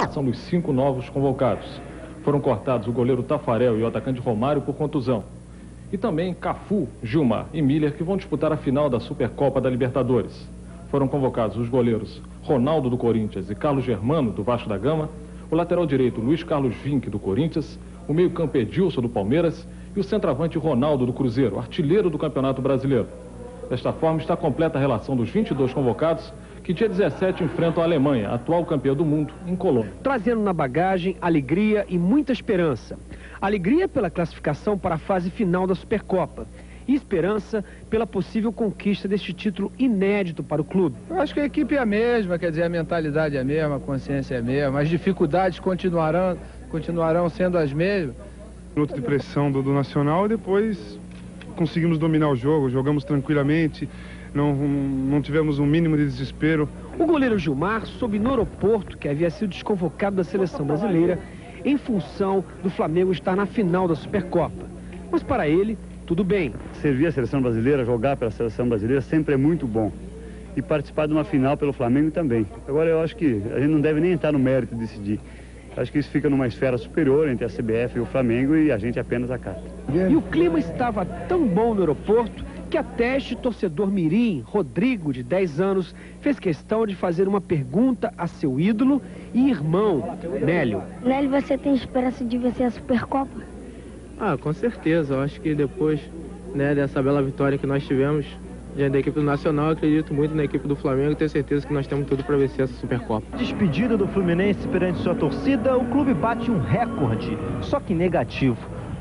confirmação dos 5 novos convocados. Foram cortados o goleiro Tafarel e o atacante Romário por contusão. E também Cafu, Gilmar e Miller, que vão disputar a final da Supercopa da Libertadores. Foram convocados os goleiros Ronaldo, do Corinthians, e Carlos Germano, do Vasco da Gama, o lateral direito Luiz Carlos Vinck, do Corinthians, o meio-campo Edilson, do Palmeiras, e o centroavante Ronaldo, do Cruzeiro, artilheiro do Campeonato Brasileiro. Desta forma, está completa a relação dos 22 convocados, que dia 17 enfrentam a Alemanha, atual campeã do mundo, em Colônia. Trazendo na bagagem alegria e muita esperança. Alegria pela classificação para a fase final da Supercopa. E esperança pela possível conquista deste título inédito para o clube. Eu acho que a equipe é a mesma, quer dizer, a mentalidade é a mesma, a consciência é a mesma, as dificuldades continuarão sendo as mesmas. Minuto de pressão do Nacional e depois conseguimos dominar o jogo, jogamos tranquilamente, não tivemos um mínimo de desespero. O goleiro Gilmar soube no aeroporto que havia sido desconvocado da seleção brasileira em função do Flamengo estar na final da Supercopa. Mas para ele, tudo bem. Servir a seleção brasileira, jogar pela seleção brasileira sempre é muito bom. E participar de uma final pelo Flamengo também. Agora eu acho que a gente não deve nem entrar no mérito de decidir. Acho que isso fica numa esfera superior entre a CBF e o Flamengo e a gente apenas acata. E o clima estava tão bom no aeroporto que até este torcedor mirim, Rodrigo, de 10 anos, fez questão de fazer uma pergunta a seu ídolo e irmão, Nélio. Nélio, você tem esperança de vencer a Supercopa? Com certeza. Eu acho que depois, dessa bela vitória que nós tivemos diante da equipe do Nacional, eu acredito muito na equipe do Flamengo e tenho certeza que nós temos tudo para vencer essa Supercopa. Despedida do Fluminense perante sua torcida, o clube bate um recorde, só que negativo.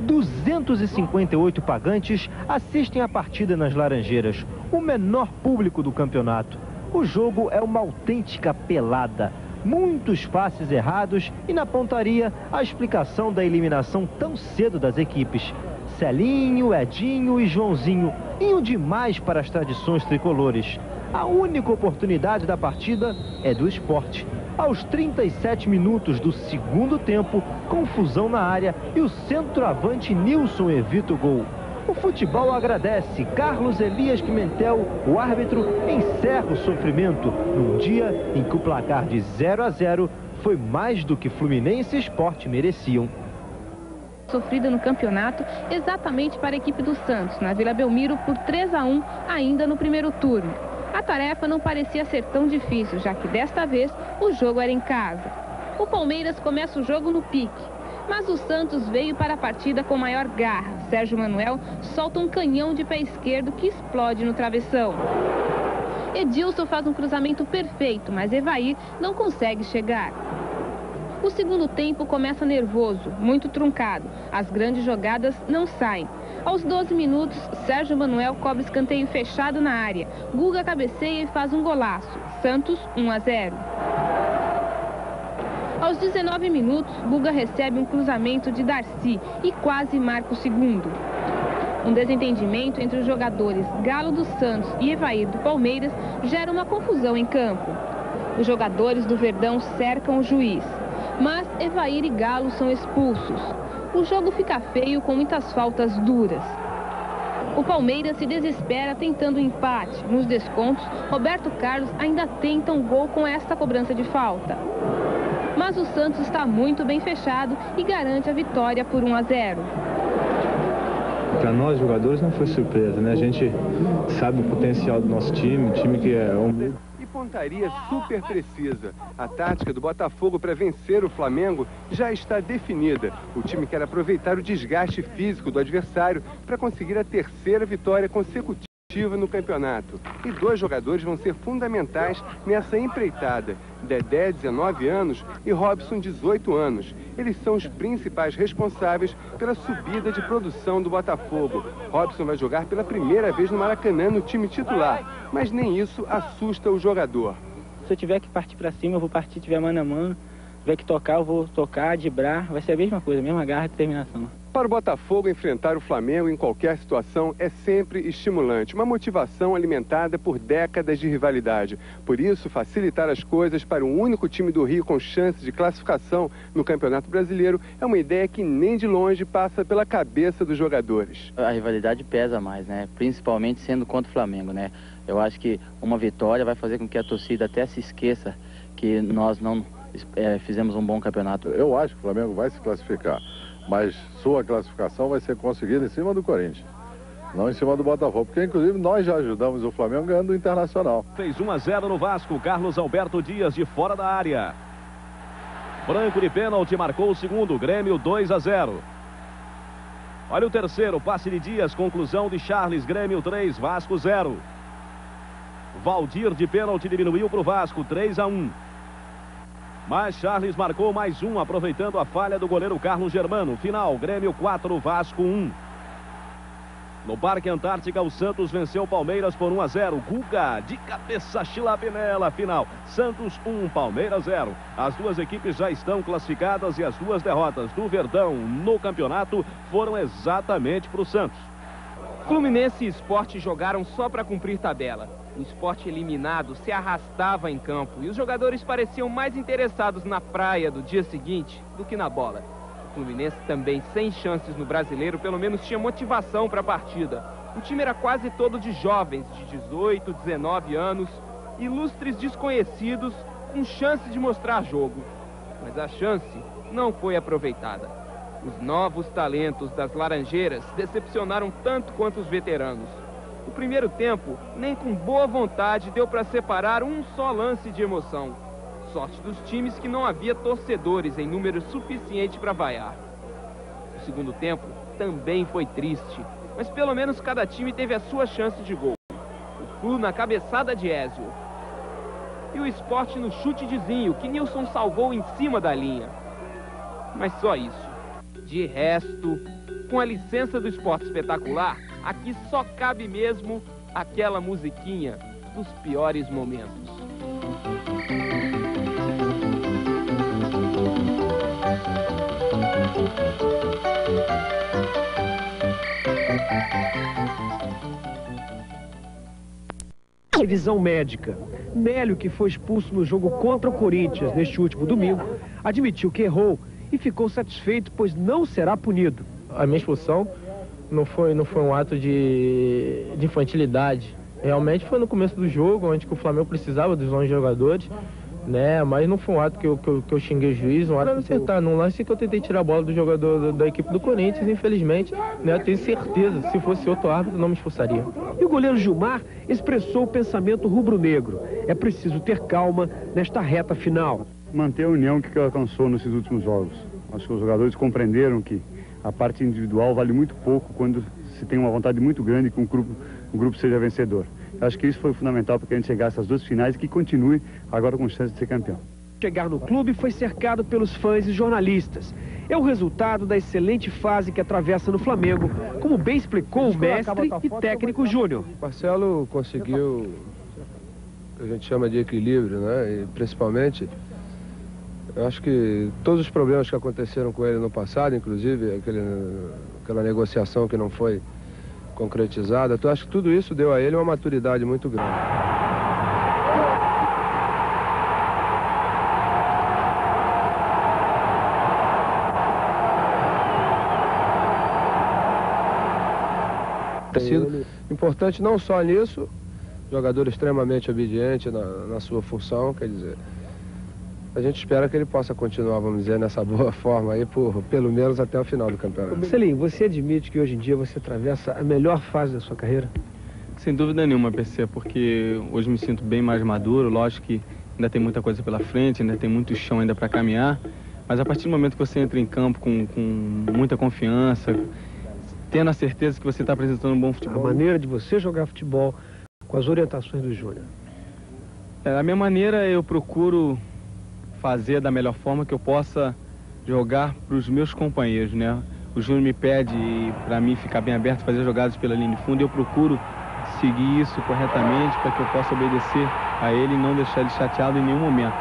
258 pagantes assistem a partida nas Laranjeiras, o menor público do campeonato. O jogo é uma autêntica pelada. Muitos passes errados e na pontaria a explicação da eliminação tão cedo das equipes. Celinho, Edinho e Joãozinho iam demais para as tradições tricolores. A única oportunidade da partida é do Sport. Aos 37 minutos do segundo tempo, confusão na área e o centroavante Nilson evita o gol. O futebol agradece. Carlos Elias Pimentel, o árbitro, encerra o sofrimento num dia em que o placar de 0-0 foi mais do que Fluminense e Sport mereciam. Sofrida no campeonato, exatamente para a equipe do Santos, na Vila Belmiro, por 3-1, ainda no primeiro turno. A tarefa não parecia ser tão difícil, já que desta vez o jogo era em casa. O Palmeiras começa o jogo no pique, mas o Santos veio para a partida com maior garra. Sérgio Manuel solta um canhão de pé esquerdo que explode no travessão. Edilson faz um cruzamento perfeito, mas Evair não consegue chegar. O segundo tempo começa nervoso, muito truncado. As grandes jogadas não saem. Aos 12 minutos, Sérgio Manuel cobra escanteio fechado na área. Guga cabeceia e faz um golaço. Santos 1-0. Aos 19 minutos, Guga recebe um cruzamento de Darcy e quase marca o segundo. Um desentendimento entre os jogadores Galo do Santos e Evair do Palmeiras gera uma confusão em campo. Os jogadores do Verdão cercam o juiz, mas Evair e Galo são expulsos. O jogo fica feio com muitas faltas duras. O Palmeiras se desespera tentando o empate. Nos descontos, Roberto Carlos ainda tenta um gol com esta cobrança de falta. Mas o Santos está muito bem fechado e garante a vitória por 1-0. Para nós, jogadores, não foi surpresa, né? A gente sabe o potencial do nosso time, time que é um... Pontaria super precisa. A tática do Botafogo para vencer o Flamengo já está definida. O time quer aproveitar o desgaste físico do adversário para conseguir a terceira vitória consecutiva no campeonato. E 2 jogadores vão ser fundamentais nessa empreitada. Dedé, 19 anos, e Robson, 18 anos. Eles são os principais responsáveis pela subida de produção do Botafogo. Robson vai jogar pela primeira vez no Maracanã no time titular, mas nem isso assusta o jogador. Se eu tiver que partir para cima, eu vou partir, se tiver mano a mano. Se tiver que tocar, eu vou tocar, driblar. Vai ser a mesma coisa, a mesma garra e determinação. Para o Botafogo, enfrentar o Flamengo em qualquer situação é sempre estimulante, uma motivação alimentada por décadas de rivalidade. Por isso, facilitar as coisas para o único time do Rio com chance de classificação no Campeonato Brasileiro é uma ideia que nem de longe passa pela cabeça dos jogadores. A rivalidade pesa mais, né? Principalmente sendo contra o Flamengo, né? Eu acho que uma vitória vai fazer com que a torcida até se esqueça que nós não fizemos um bom campeonato. Eu acho que o Flamengo vai se classificar, mas sua classificação vai ser conseguida em cima do Corinthians, não em cima do Botafogo, porque inclusive nós já ajudamos o Flamengo ganhando o Internacional. Fez 1-0 no Vasco, Carlos Alberto Dias de fora da área. Branco de pênalti marcou o segundo, Grêmio 2-0. Olha o terceiro, passe de Dias, conclusão de Charles, Grêmio 3, Vasco 0. Valdir de pênalti diminuiu para o Vasco, 3-1. Mas Charles marcou mais um, aproveitando a falha do goleiro Carlos Germano. Final, Grêmio 4, Vasco 1. No Parque Antártica, o Santos venceu o Palmeiras por 1-0. Guga, de cabeça, Chilapinela, final. Santos 1, Palmeiras 0. As duas equipes já estão classificadas e as duas derrotas do Verdão no campeonato foram exatamente para o Santos. Fluminense e Sport jogaram só para cumprir tabela. O Sport eliminado se arrastava em campo e os jogadores pareciam mais interessados na praia do dia seguinte do que na bola. O Fluminense também, sem chances no Brasileiro, pelo menos tinha motivação para a partida. O time era quase todo de jovens, de 18, 19 anos, ilustres desconhecidos, com chance de mostrar jogo. Mas a chance não foi aproveitada. Os novos talentos das Laranjeiras decepcionaram tanto quanto os veteranos. O primeiro tempo, nem com boa vontade, deu para separar um só lance de emoção. Sorte dos times que não havia torcedores em número suficiente para vaiar. O segundo tempo também foi triste, mas pelo menos cada time teve a sua chance de gol. O Flu na cabeçada de Ézio. E o Sport no chute de Zinho, que Nilson salvou em cima da linha. Mas só isso. De resto, com a licença do Esporte Espetacular, aqui só cabe mesmo aquela musiquinha dos piores momentos. Revisão médica. Nélio, que foi expulso no jogo contra o Corinthians neste último domingo, admitiu que errou e ficou satisfeito, pois não será punido. A minha expulsão não foi um ato de infantilidade. Realmente foi no começo do jogo, onde que o Flamengo precisava dos 11 jogadores, né? Mas não foi um ato que eu xinguei o juiz, um ato de acertar. Num lance que eu tentei tirar a bola do jogador da equipe do Corinthians, infelizmente, né? Eu tenho certeza, se fosse outro árbitro, não me expulsaria. E o goleiro Gilmar expressou o pensamento rubro-negro. É preciso ter calma nesta reta final. Manter a união que alcançou nesses últimos jogos. Acho que os jogadores compreenderam que a parte individual vale muito pouco quando se tem uma vontade muito grande que o grupo seja vencedor. Acho que isso foi fundamental para que a gente chegasse às duas finais e que continue agora com chance de ser campeão. Chegar no clube foi cercado pelos fãs e jornalistas. É o resultado da excelente fase que atravessa no Flamengo, como bem explicou o mestre e técnico Júnior. Marcelo conseguiu o que a gente chama de equilíbrio, né? E principalmente, eu acho que todos os problemas que aconteceram com ele no passado, inclusive aquela negociação que não foi concretizada, eu acho que tudo isso deu a ele uma maturidade muito grande. Tem sido importante não só nisso, jogador extremamente obediente na sua função, quer dizer, a gente espera que ele possa continuar, vamos dizer, nessa boa forma aí, pelo menos até o final do campeonato. Celinho, você admite que hoje em dia você atravessa a melhor fase da sua carreira? Sem dúvida nenhuma, PC, porque hoje me sinto bem mais maduro. Lógico que ainda tem muita coisa pela frente, ainda tem muito chão ainda para caminhar, mas a partir do momento que você entra em campo com muita confiança, tendo a certeza que você está apresentando um bom futebol. A maneira de você jogar futebol com as orientações do Júnior? Da minha maneira, eu procuro fazer da melhor forma que eu possa jogar para os meus companheiros, né? O Júnior me pede para mim ficar bem aberto, fazer jogadas pela linha de fundo, e eu procuro seguir isso corretamente para que eu possa obedecer a ele e não deixar ele chateado em nenhum momento.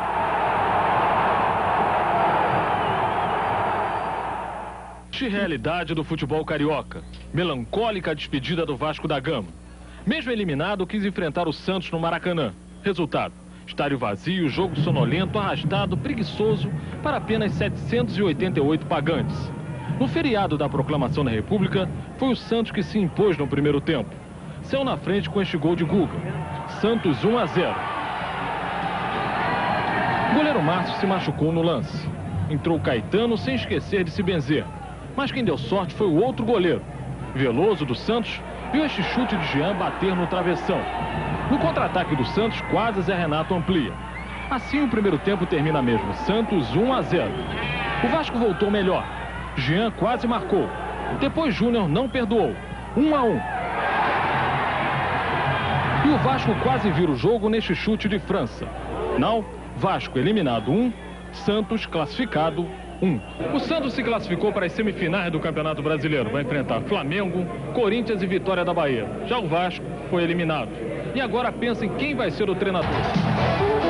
Realidade do futebol carioca. Melancólica despedida do Vasco da Gama. Mesmo eliminado, quis enfrentar o Santos no Maracanã. Resultado: estádio vazio, jogo sonolento, arrastado, preguiçoso para apenas 788 pagantes. No feriado da proclamação da República, foi o Santos que se impôs no primeiro tempo. Saiu na frente com este gol de Guga. Santos 1-0. O goleiro Márcio se machucou no lance. Entrou Caetano sem esquecer de se benzer. Mas quem deu sorte foi o outro goleiro. Veloso, do Santos, viu este chute de Jean bater no travessão. No contra-ataque do Santos, quase Zé Renato amplia. Assim o primeiro tempo termina mesmo. Santos 1-0. O Vasco voltou melhor. Jean quase marcou. Depois Júnior não perdoou. 1-1. E o Vasco quase vira o jogo neste chute de França. Não, Vasco eliminado 1, Santos classificado 1. O Santos se classificou para as semifinais do Campeonato Brasileiro. Vai enfrentar Flamengo, Corinthians e Vitória da Bahia. Já o Vasco foi eliminado. E agora pensa em quem vai ser o treinador.